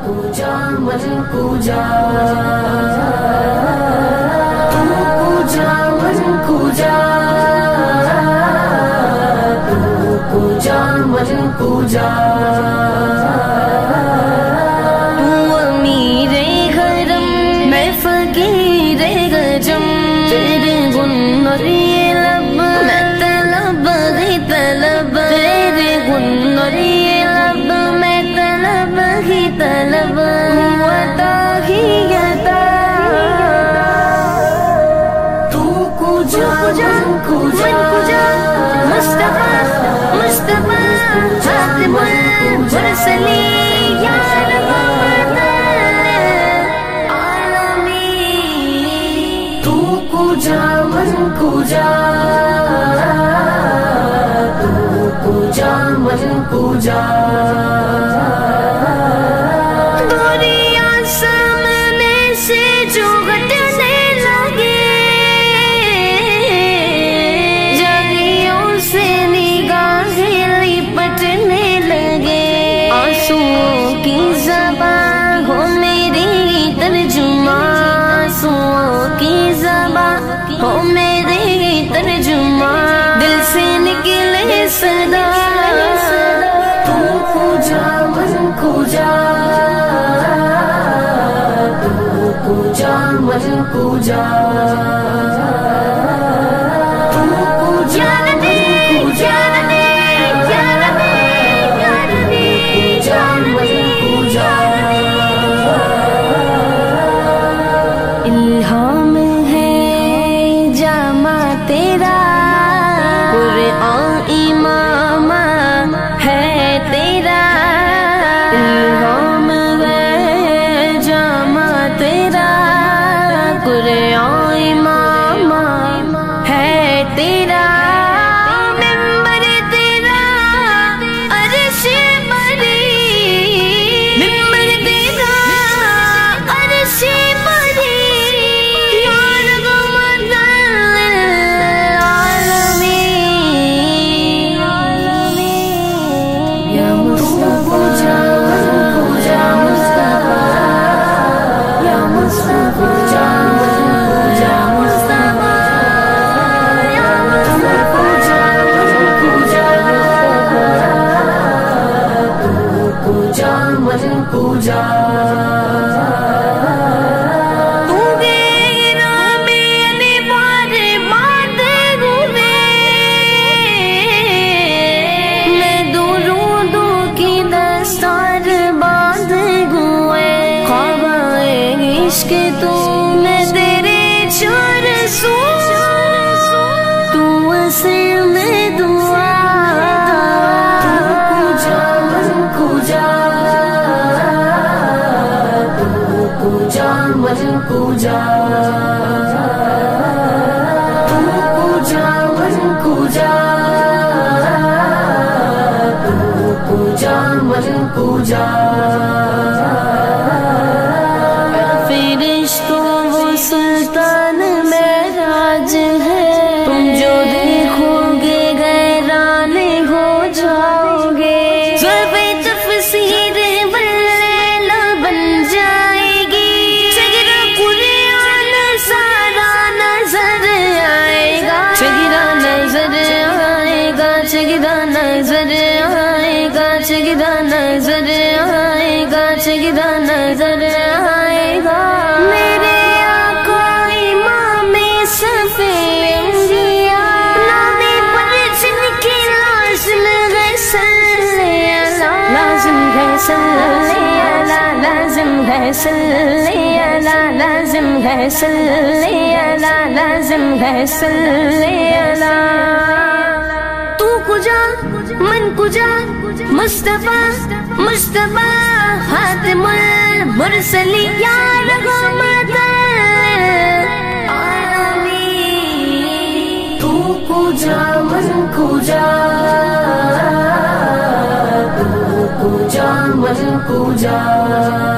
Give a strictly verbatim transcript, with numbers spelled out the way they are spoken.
पूजा मन पूजा तू पूजा मन पूजा तू पूजा मन पूजा तू अमीरे गरम मैं फकीरे गजम तेरे गुन और ये लब मैं तलब ही तलब तेरे गुन और ये लब मैं तलब ही तलब अता ही अता तू पूजा मन पूजा मुस्तफा मुस्तफा हातिमुल मुरसली या रहमत आलमीन तू पूजा मन पूजा तू पूजा मन पूजा दूरियां सामने से जो घटने लगे जलियों से निगाहें लिपटने लगे आंसुओं की ज़बान हो मेरी तर्जुमा आंसुओं की ज़बान हो मेरी तर्जुमा दिल से निकले सदा तू पूजा मन पूजा तू पूजा मन पूजा तू पूजा मन पूजा पूजा मन पूजा इल्हाम है जामा तेरा कुरआन इमामा है तेरा इल्हाम है जामा तेरा कुरआन इमामा है तेरा मिंबर तेरा अर्श बरी मिंबर तेरा अर्श बरी या रहमत आलमीन या पूजा मन पूजा मुस्तफा या मुस्तफा पूजा मन पूजा मुस्तफा या मुस्तफा पूजा मन पूजा तू पूजा मन पूजा तू गेरा में अनिवार बात गुवे मैं दुरूदों की दस्तार बांध गुए ख्वाबाए इश्क तू मैं तेरे चार सू तू असल में दुआ पूजा मन पूजा तू पूजा मन पूजा तू पूजा मन पूजा तू पूजा मन पूजा फिरिश्तों वो सुल्तान महराज है तुम जो देखोगे गैरान हो जाओगे ज़ुल्फ़े तफ़सीर वल्लैला बन जाएगी सगरा कुरान सारा नजर आएगा सगरा नजर आएगा सगरा नजर आएगा सगरा नजर आएगा सगरा नजर आएगा मेरे आका इमाम सफ़े अंबिया नामे पर जिनकी लाज़िम है सल्ले अला लाज़िम है सल्ले अला लाज़िम है सल्ले अला लाज़िम है सल्ले अला लाज़िम है सल्ले अला तू कुजा मन कुजा मुस्तफा मुस्तफा हातिमुल मुरसली या रहमत आलमीन तू पूजा मन पूजा तू पूजा मन पूजा